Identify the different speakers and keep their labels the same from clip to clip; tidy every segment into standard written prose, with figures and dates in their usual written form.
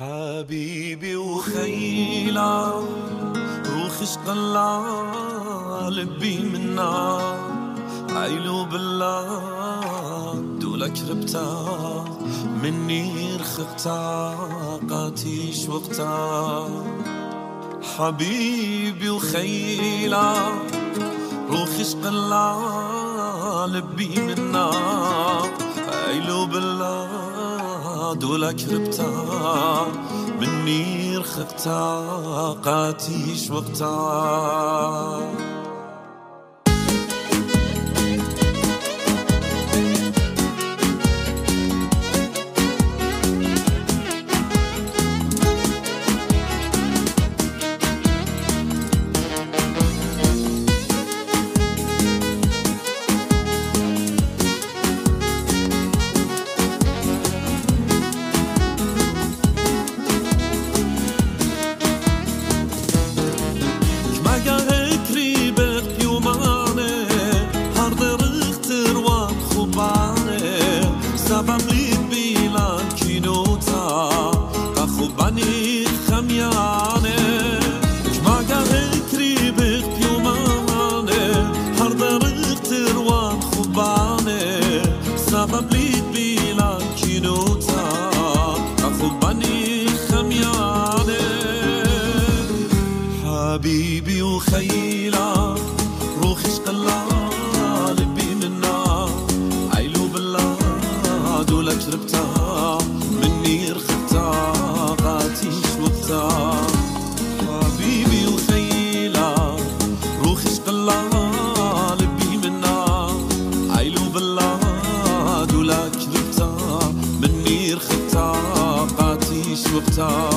Speaker 1: حبيبي وخيلا روخ شقلا لبي منا عيلو بالله دولك ربتا مني رخبتا قاتيش وقتا. حبيبي وخيلا روخ شقلا لبي منا عيلو بالله دولك ربتا مني رخبتا قاتيش وقتا. بني خميانه ما قال قريبك يومانه هردرق تروان خبانه سبب لي بيلان كينوتا اخو بني خميانه. حبيبي وخيلا روخش قلا لبي منا عيلو بالله دولك ربتا مني رخبتا قاتيش وقتا. حبيبي وخيلا روخش قلا لبي منا عيلو بالله دولك ربتا مني رخبتا قاتيش وقتا.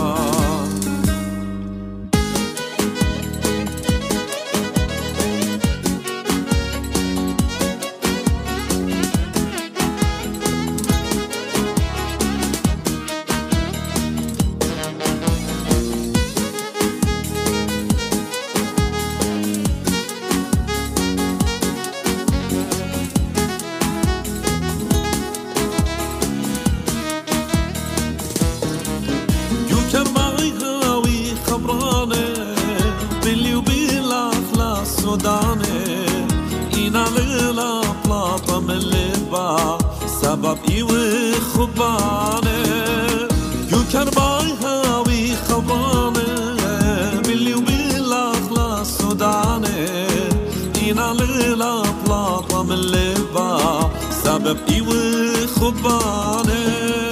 Speaker 1: إنا ليلة بلاطة من اللبا سبب إيوي خبانة يوكر باي هاوي خبانة باللي وبالأخلاص سودانة. إنا ليلة بلاطة من اللبا سبب إيوي خبانة.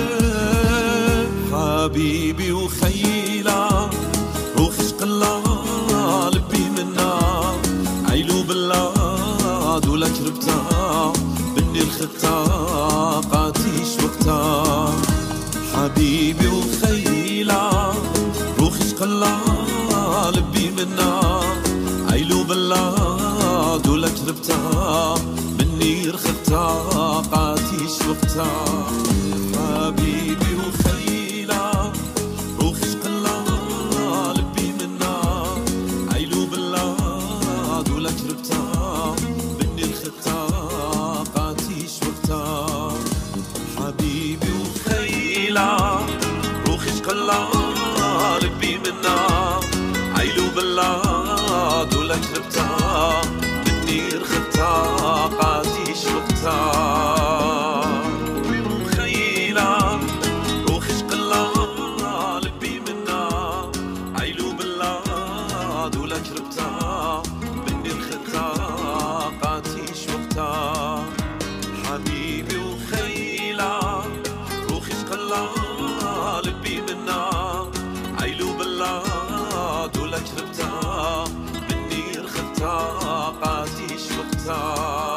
Speaker 1: حبيبي وخيلا روخش قلا لبي منا عيلو بالله دولك ربتا بني رخبتا قاتيش وقتا. حبيبي وخيلا روخش قلا لبي منا عيلو بالله دولك ربتا بني رخبتا قاتيش وقتا. حبيبي وخيلا روخش قلا لبي منا عيلو بالله دولك ربتا بني رخبتا قاتيش وقتا. حبيبي وخيلا روخش قلا لبي منا عيلو بالله دولك ربتا بني رخبتا قاتيش وقتا. وخيلا روخش قلا لبي منا عيلو بالله دولك ربتا بني رخبتا قاتيش وقتا. حبيبي وخيلا روخش قلا لبي منا عيلو بالله دولك ربتا بني رخبتا قاتيش وقتا.